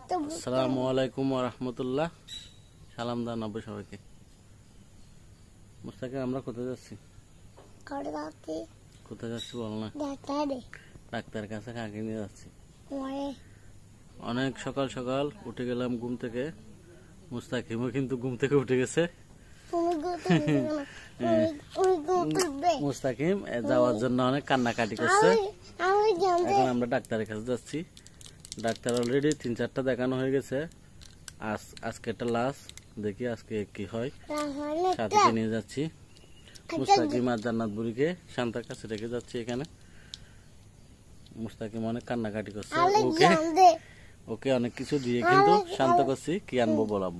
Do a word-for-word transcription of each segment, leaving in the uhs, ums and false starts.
আসসালামু আলাইকুম ওয়া রাহমাতুল্লাহ। সালাম দান আব্বু সবাইকে। মুস্তাকিম, আমরা কোথায় যাচ্ছি? কোথায় যাচ্ছি বল না। ডাক্তারের কাছে কাকে নিয়ে যাচ্ছি? অনেক সকাল সকাল উঠে গেলাম ঘুম থেকে। মুস্তাকিমও কিন্তু ঘুম থেকে উঠে গেছে। মুস্তাকিম যাওয়ার জন্য অনেক কান্নাকাটি করছে। এখন আমরা ডাক্তারের কাছে যাচ্ছি। ডাক্তার অলরেডি তিন চারটা দেখানো হয়ে গেছে। আজ আজকে একটা লাস্ট, দেখি আজকে কি হয়। সাথে নিয়ে যাচ্ছি মুস্তাকিম আর জান্নাত বুড়িকে শান্তার কাছে রেখে যাচ্ছি এখানে। মুস্তাকিম অনেক কান্নাকাটি করছে। ওকে ওকে অনেক কিছু দিয়ে কিন্তু শান্ত করছি। কি আনবো বলাবো?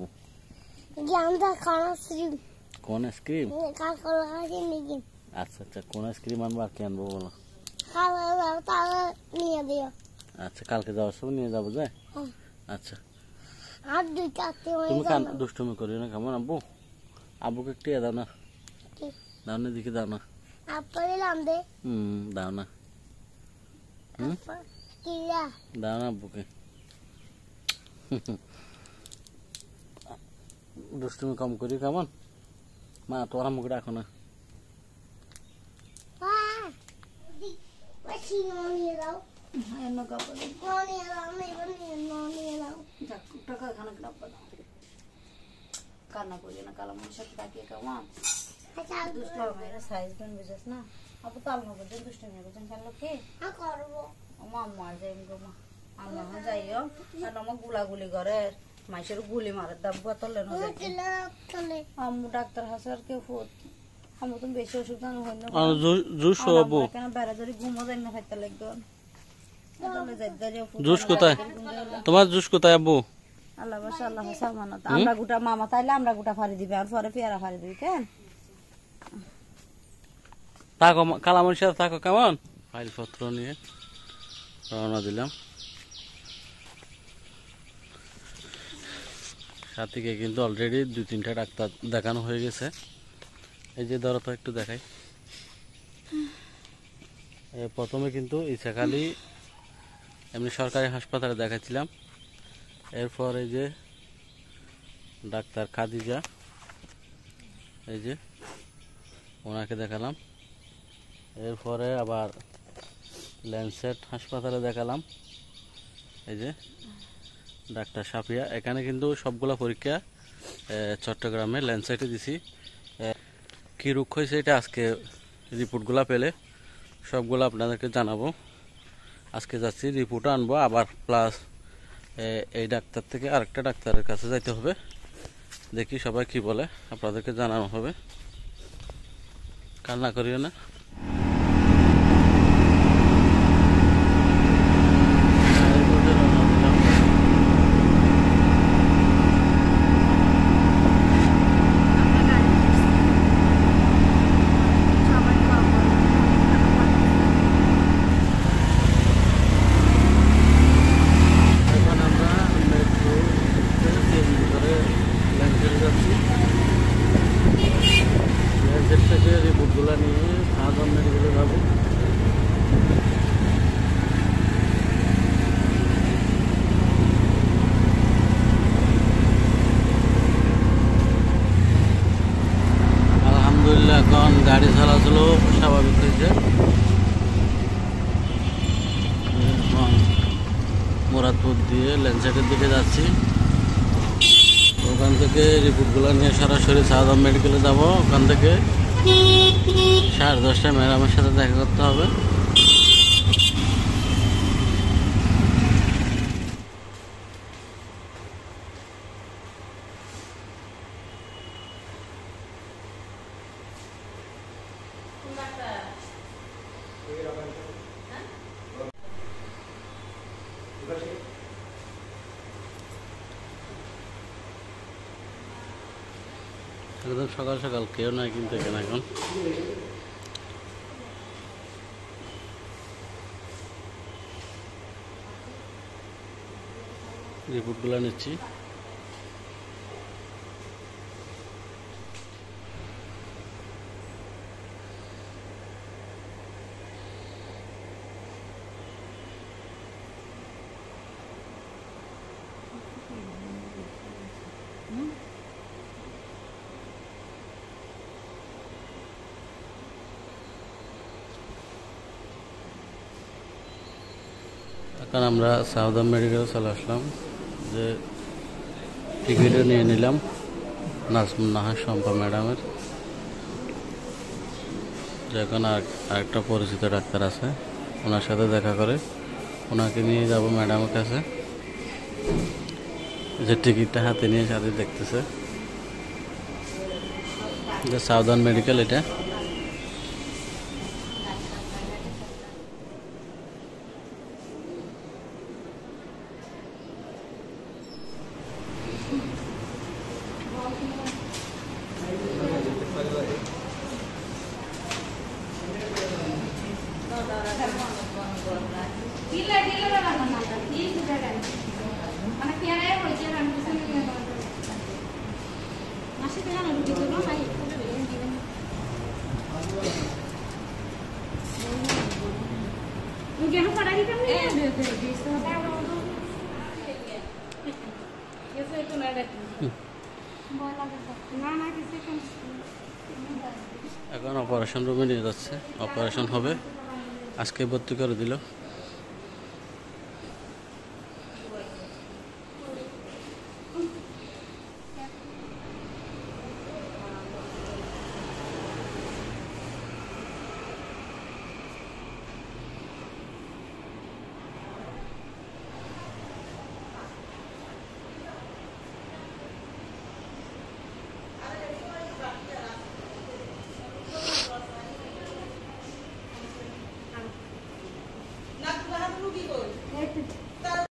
কোন আইসক্রিম? আচ্ছা আচ্ছা, কোন আইসক্রিম আনবো আর কি আনবো বলো? আচ্ছা, কালকে যাওয়ার সময় নিয়ে যাবো যায়। আচ্ছা, তুমি দুষ্টুমি করিও না কেমন আব্বু? আব্বুকে একটু দাও না, দাও না, দিকে দাও না। হম দাও না, হম দাও না আব্বুকে। দুষ্টুমি কম করি কেমন? মা তোমার আম্মুকে রাখো না। কান্না করি না, কালো মনের সাথে তাকিয়ে কেমন দুষ্ট মেয়েরা সাইজ দেন বুঝাস না। আপু তো আলমা বলছেন দুষ্ট মেয়ে বলছেন খেলো কি করবো? আম্মা আর যাই গো মা, আম্মা যাইও। আর আমার গুলাগুলি করে মাইসের গুলি মারার দাম বোতলে আম্মু ডাক্তার হাসে আর কেউ ফুট আম্মু তো বেশি ওষুধ হয় না কেন বেড়া ধরে ঘুমো যাই না খাইতে লাগবে। জুস কোথায় তোমার? জুস কোথায় আব্বু? আল্লাহ বাসা আল্লাহ সামানত। আমরা গোটা মামা তাইলে আমরা গোটা ফাড়ি দিবে আর পরে পেয়ারা ফাড়ি দিবি কেন? থাকো কালামনির সাথে থাকো কেমন? ফাইলপত্র নিয়ে রওনা দিলাম। সাথীকে কিন্তু অলরেডি দুই তিনটা ডাক্তার দেখানো হয়ে গেছে। এই যে ধরো তো একটু দেখাই। প্রথমে কিন্তু ইচ্ছাখালী এমনি সরকারি হাসপাতালে দেখাচ্ছিলাম। এরপর এই যে ডাক্তার খাদিজা, এই যে ওনাকে দেখালাম। এরপরে আবার ল্যান্ডসেট হাসপাতালে দেখালাম। এই যে ডাক্তার সাফিয়া। এখানে কিন্তু সবগুলা পরীক্ষা চট্টগ্রামে ল্যান্ডসেটে দিছি। কী রোগ হয়েছে এটা আজকে রিপোর্টগুলা পেলে সবগুলো আপনাদেরকে জানাবো। আজকে যাচ্ছি, রিপোর্ট আনবো আবার, প্লাস এই ডাক্তার থেকে আরেকটা ডাক্তারের কাছে যাইতে হবে। দেখি সবাই কি বলে, আপনাদেরকে জানানো হবে। কান্না করিও না। থেকে রিপোর্টগুলো নিয়ে সাধারণ মেডিকেলে যাবো। আলহামদুলিল্লাহ এখন গাড়ি চলাচল স্বাভাবিক হয়েছে। মুরাদপুর দিয়ে ল্যান্ডসেটের দিকে যাচ্ছি। ওখান থেকে রিপোর্টগুলো নিয়ে সরাসরি সাধারণ মেডিকেলে যাব। ওখান থেকে সাড়ে দশটায় ম্যাডামের সাথে দেখা করতে হবে। একদম সকাল সকাল কেউ নাই কিন্তু এখানে এখন। রিপোর্টগুলো নিচ্ছি। এখন আমরা সাউদার্ন মেডিকেলে চলে আসলাম, যে টিকিটও নিয়ে নিলাম নাজমুন নাহার শম্পা ম্যাডামের। যখন আর আরেকটা পরিচিত ডাক্তার আছে, ওনার সাথে দেখা করে ওনাকে নিয়ে যাব ম্যাডামের কাছে। যে টিকিটটা হাতে নিয়ে সাথে দেখতেছে যে সাউদার্ন মেডিকেল এটা। এখন অপারেশন রুমে নিয়ে যাচ্ছে, অপারেশন হবে। আজকে ভর্তি করে দিল।